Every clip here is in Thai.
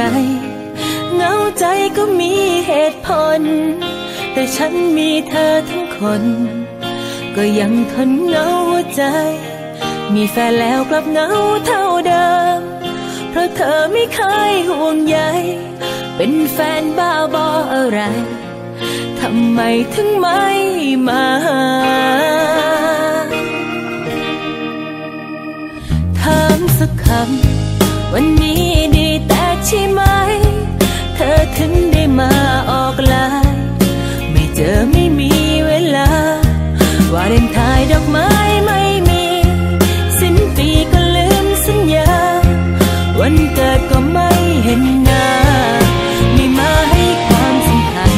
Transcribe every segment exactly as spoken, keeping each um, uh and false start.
เหงาใจก็มีเหตุผลแต่ฉันมีเธอทั้งคนก็ยังทนเหงาหัวใจมีแฟนแล้วกลับเหงาเท่าเดิมเพราะเธอไม่เคยห่วงใยเป็นแฟนบ้าบออะไรทำไมถึงไม่มาถามสักคำวันนี้ดีแต่ใช่ไหมเธอถึงได้มาออกไลน์ไม่เจอไม่มีเวลาวาเลนไทน์ดอกไม้ไม่มีสิ้นปีก็ลืมสัญญาวันเกิดก็ไม่เห็นหน้าไม่มาให้ความสำคัญ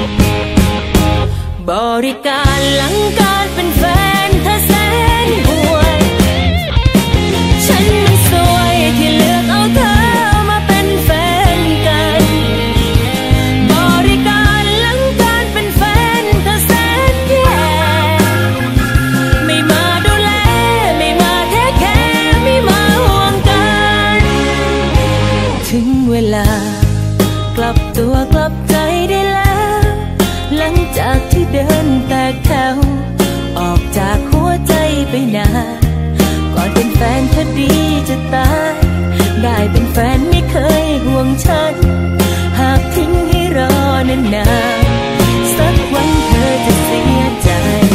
บริการหลังการเป็นแฟนเธอแสนห่วยฉันมันสวยที่เลือกเอาเธอมาเป็นแฟนกันบริการหลังการเป็นแฟนเธอแสนแย่ไม่มาดูแลไม่มาเทคแคร์ไม่มาห่วงกันถึงเวลากลับตัวกลับใจได้แล้วหลังจากที่เดินแตกแถวออกจากหัวใจไปนานก่อนเป็นแฟนเธอดีจะตายได้เป็นแฟนไม่เคยห่วงฉันหากทิ้งให้รอนานๆสักวันเธอจะเสียใจ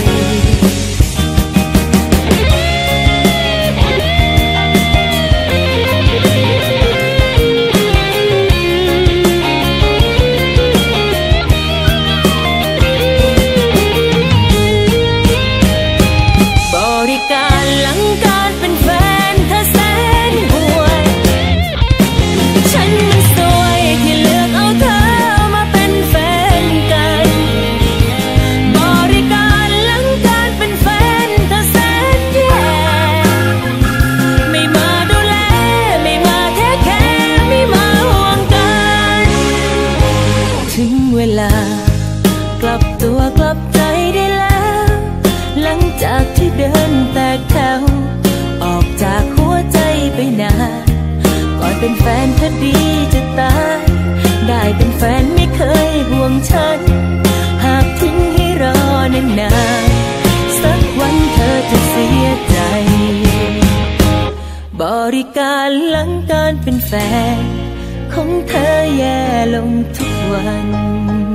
เวลากลับตัวกลับใจได้แล้วหลังจากที่เดินแตกแถวออกจากหัวใจไปนานก่อนเป็นแฟนเธอดีจะตายได้เป็นแฟนไม่เคยห่วงฉันหากทิ้งให้รอนานๆสักวันเธอจะเสียใจบริการหลังการเป็นแฟนของเธอแย่ลงทุกวัน